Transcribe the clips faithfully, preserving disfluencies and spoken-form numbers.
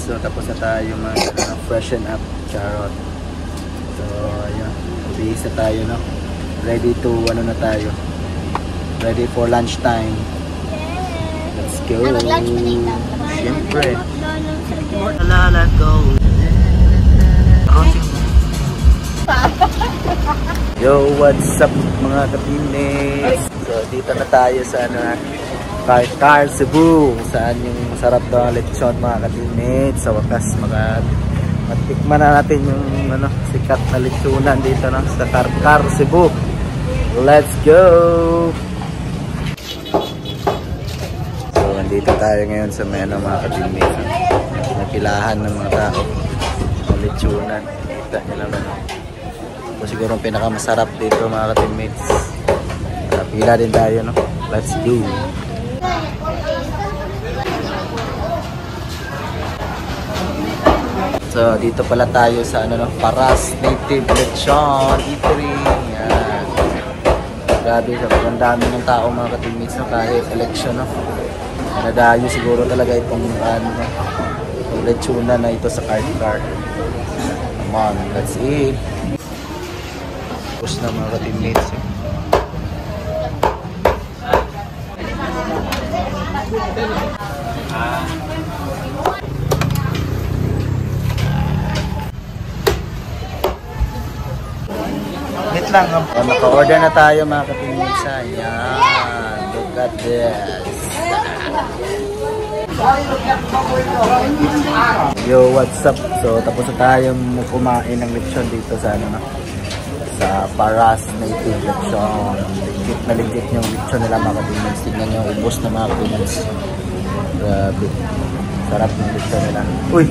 So tapos na tayo mag uh, freshen up, charot. So ayun, bihis na tayo, no? Ready to ano na tayo. Ready for lunch time. Let's go. Siyempre. La la go. Yo, what's up mga ka-teammates? So dito na tayo sa ano, Car Car Cebu, saan yung masarap na lechon mga ka-teammates. Sa wakas mga matikman na natin yung ano, sikat na lechonan dito, no? Sa Car Car Cebu. Let's go. So nandito tayo ngayon sa may ano, mga ka-teammates, napilahan ng mga tao ng lechonan. Kita nyo naman, ito siguro ang pinakamasarap dito mga ka-teammates. Uh, pila din tayo, no? Let's go. So dito pala tayo sa ano, no, Paras Native Lechon Eatery. Yan. Grabe, ang dami ng tao mga ka-teammates, no? Kahit election, no? Nadayo siguro talaga itong ano, itong lechonan na ito sa car-car. Come on, let's eat. Tapos na mga ka-teammates, eh. Wait lang, oh, naka-order na tayo mga ka-teammates. Ayan, look at this. Yo, what's up? So tapos na tayo kumain ng lechon dito sa ano, no? Sa Paras Native Lechon. Legit na legit yung lechon nila mga ka-teammates. Tignan nyo, ubos na mga ka-teammates. Grabe, sarap ng lechon nila. Uy,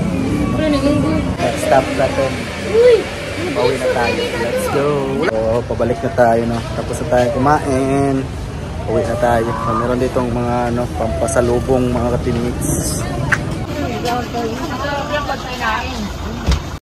next stop natin, pauwi na tayo. Let's go. So pabalik na tayo, no? Tapos na tayo kumain, pauwi na tayo. So, meron ditong mga ano, pampasalubong mga ka-teammates.